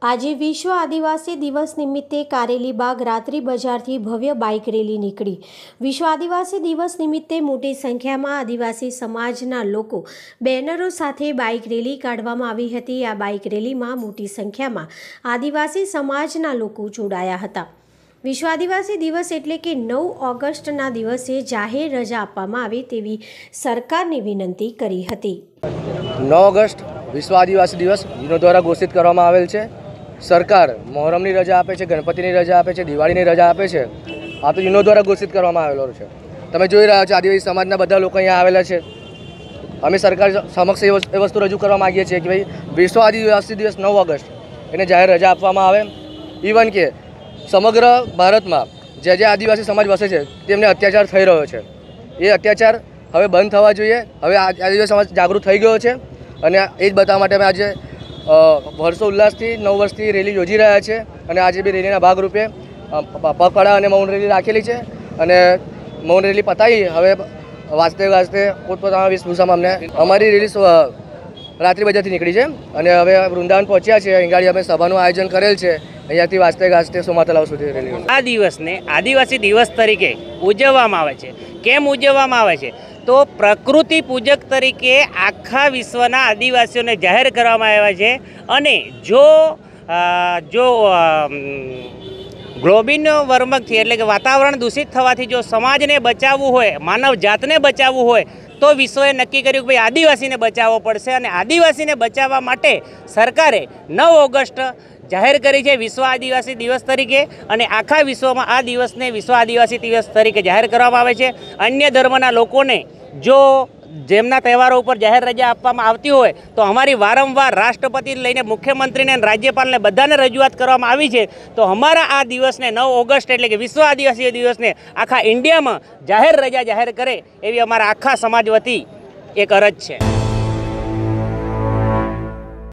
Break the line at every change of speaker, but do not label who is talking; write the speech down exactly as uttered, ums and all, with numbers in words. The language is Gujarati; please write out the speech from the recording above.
આજે વિશ્વ આદિવાસી દિવસ નિમિત્તે કારેલીબાગ રાત્રિ બજારથી ભવ્ય બાઇક રેલી નીકળી। વિશ્વ આદિવાસી દિવસ નિમિત્તે મોટી સંખ્યામાં આદિવાસી સમાજના લોકો બેનરો સાથે બાઇક રેલી કાઢવામાં આવી હતી। આ બાઇક રેલીમાં મોટી સંખ્યામાં આદિવાસી સમાજના લોકો જોડાયા હતા। વિશ્વ આદિવાસી દિવસ એટલે કે નવ ઓગસ્ટના દિવસે જાહેર રજા આપવામાં આવે તેવી સરકારને વિનંતી કરી હતી।
નવ ઓગસ્ટ વિશ્વ આદિવાસી દિવસ યુનો દ્વારા ઘોષિત કરવામાં આવેલ છે। સરકાર મોહરમની રજા આપે છે, ગણપતિની રજા આપે છે, દિવાળીની રજા આપે છે। આ તો યુનો દ્વારા ઘોષિત કરવામાં આવેલો છે। તમે જોઈ રહ્યા છો આદિવાસી સમાજના બધા લોકો અહીંયા આવેલા છે। અમે સરકાર સમક્ષ એ વસ્તુ રજૂ કરવા માગીએ છીએ કે ભાઈ વિશ્વ આદિવાસી દિવસ નવ ઓગસ્ટ એને જાહેર રજા આપવામાં આવે। ઇવન કે સમગ્ર ભારતમાં જે જે આદિવાસી સમાજ વસે છે તેમને અત્યાચાર થઈ રહ્યો છે, એ અત્યાચાર હવે બંધ થવા જોઈએ। હવે આદિવાસી સમાજ જાગૃત થઈ ગયો છે અને એ જ બતાવવા માટે અમે આજે વર્ષો ઉલ્લાસથી નવ વર્ષથી રેલી યોજી રહ્યા છે અને આજે બી રેલીના ભાગરૂપે પગપાળા અને મૌન રેલી રાખેલી છે અને મૌન રેલી પતાવી હવે વાજતે વાજતે પોતપોતાના વેશભૂષામાં અમને અમારી રેલી રાત્રિ બજારથી નીકળી છે અને હવે વૃંદાવન પહોંચ્યા છે। અહીં ગાડી અમે સભાનું આયોજન કરેલ છે। અહીંયાથી વાજતે ગાજતે સોમા તલાવ સુધી રેલી।
આ દિવસને આદિવાસી દિવસ તરીકે ઉજવવામાં આવે છે। કેમ ઉજવવામાં આવે છે? તો પ્રકૃતિ પૂજક તરીકે આખા વિશ્વના આદિવાસીઓને જાહેર કરવામાં આવ્યા છે અને જો જો ગ્લોબલ વોર્મિંગથી એટલે કે વાતાવરણ દૂષિત થવાથી જો સમાજને બચાવવું હોય, માનવ જાતને બચાવવું હોય તો વિશ્વએ નક્કી કર્યું કે ભાઈ આદિવાસીને બચાવવો પડશે અને આદિવાસીને બચાવવા માટે સરકારે નવ ઓગસ્ટ જાહેર કરી છે વિશ્વ આદિવાસી દિવસ તરીકે અને આખા વિશ્વમાં આ દિવસને વિશ્વ આદિવાસી દિવસ તરીકે જાહેર કરવામાં આવે છે। અન્ય ધર્મના લોકોને જો જેમના તહેવારો ઉપર જાહેર રજા આપવામાં આવતી હોય તો અમારી વારંવાર રાષ્ટ્રપતિને લઈને મુખ્યમંત્રીને અને રાજ્યપાલને બધાને રજૂઆત કરવામાં આવી છે। તો અમારા આ દિવસને નવ ઓગસ્ટ એટલે કે વિશ્વ આદિવાસી દિવસને આખા ઇન્ડિયામાં જાહેર રજા જાહેર કરે એવી અમારા આખા સમાજ વતી એક અરજ છે।